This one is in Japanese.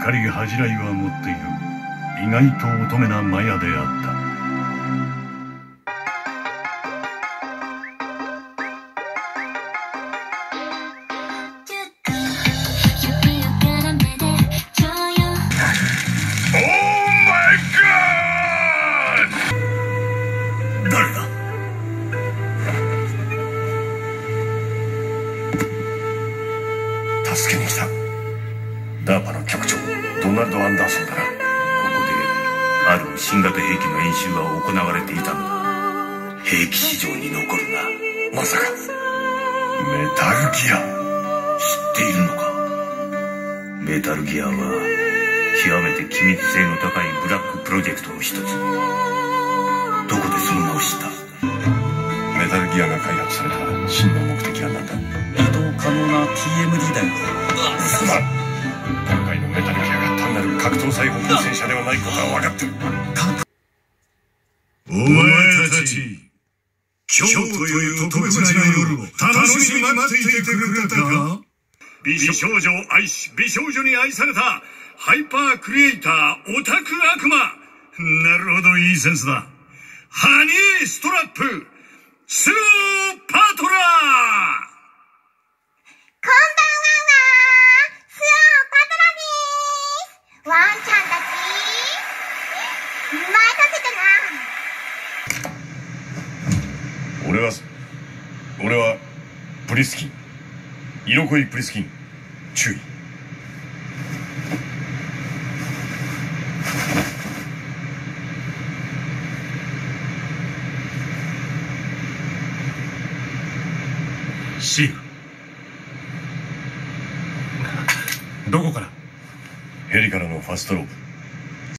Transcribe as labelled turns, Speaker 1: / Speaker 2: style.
Speaker 1: かり恥じらいは持っている。意外と乙女なマヤであった。
Speaker 2: 誰だ？助けに来た。ダーパの局長ドナルド・アンダーソンだな。ここである新型兵器の演習が行われていたのだ。兵器史上に残るな。まさかメタルギア知っているのか？メタルギアは極めて機密性の高いブラックプロジェクトの一つ。どこでその名を知った？メタルギアが開発された真の目的は何だ？
Speaker 3: 移動可能な TMD だよ。
Speaker 2: 嘘だ。今回のメタルギアが単なる格闘裁縫の戦車ではないことは分かってる。
Speaker 1: お前たち、今日という特別な夜を楽しみに待っていてくれたか？美少女を愛し、美少女に愛されたハイパークリエイターオタク悪魔。なるほど、いいセンスだ。ハニーストラップスローパトラー。
Speaker 4: こんばんは。スローパトラです。ワンちゃんたち待たせてな。
Speaker 2: 俺はプリスキン。色恋プリスキン。注意。
Speaker 1: シール。どこから？
Speaker 2: ヘリからのファストロープ。